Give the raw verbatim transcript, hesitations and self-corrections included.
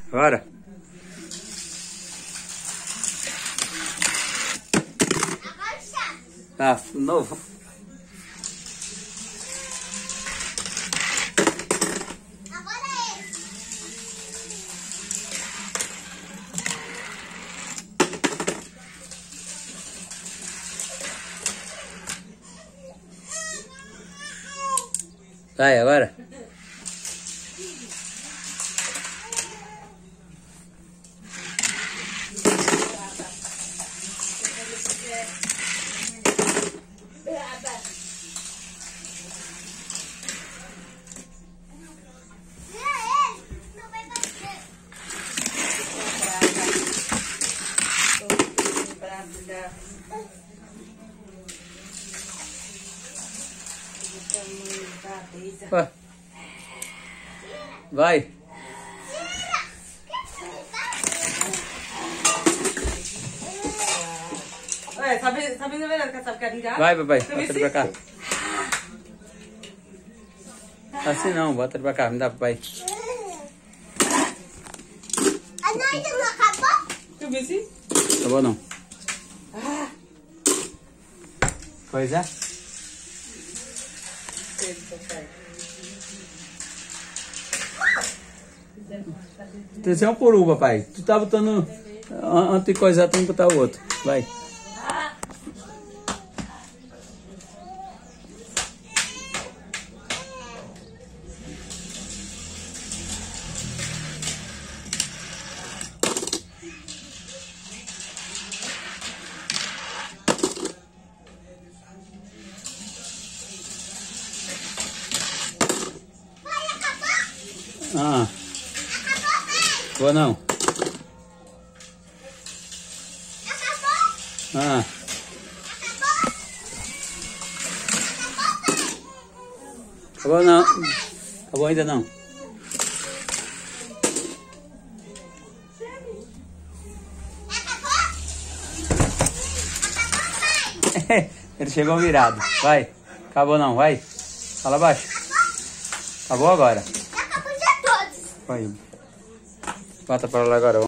Bora. Ah, de novo. Vai, agora. Ué. Vai. Ué, sabe, sabe a verdade que sabe que é Vai, papai, bota ele pra cá. Assim não, bota ele pra cá, me dá, papai. A noite não acabou? Tu viu sim? Acabou não. Pois é. Esse é um peru, papai. Tu tá botando antes de coisar, tu tem que botar o outro. Vai. Ah. Vou não. Ah. Acabou não. Acabou ainda não. Ele chegou virado. Vai. Acabou não, vai. Fala baixo. Acabou agora. Acabou de todos. Vai. Bota pra lá agora.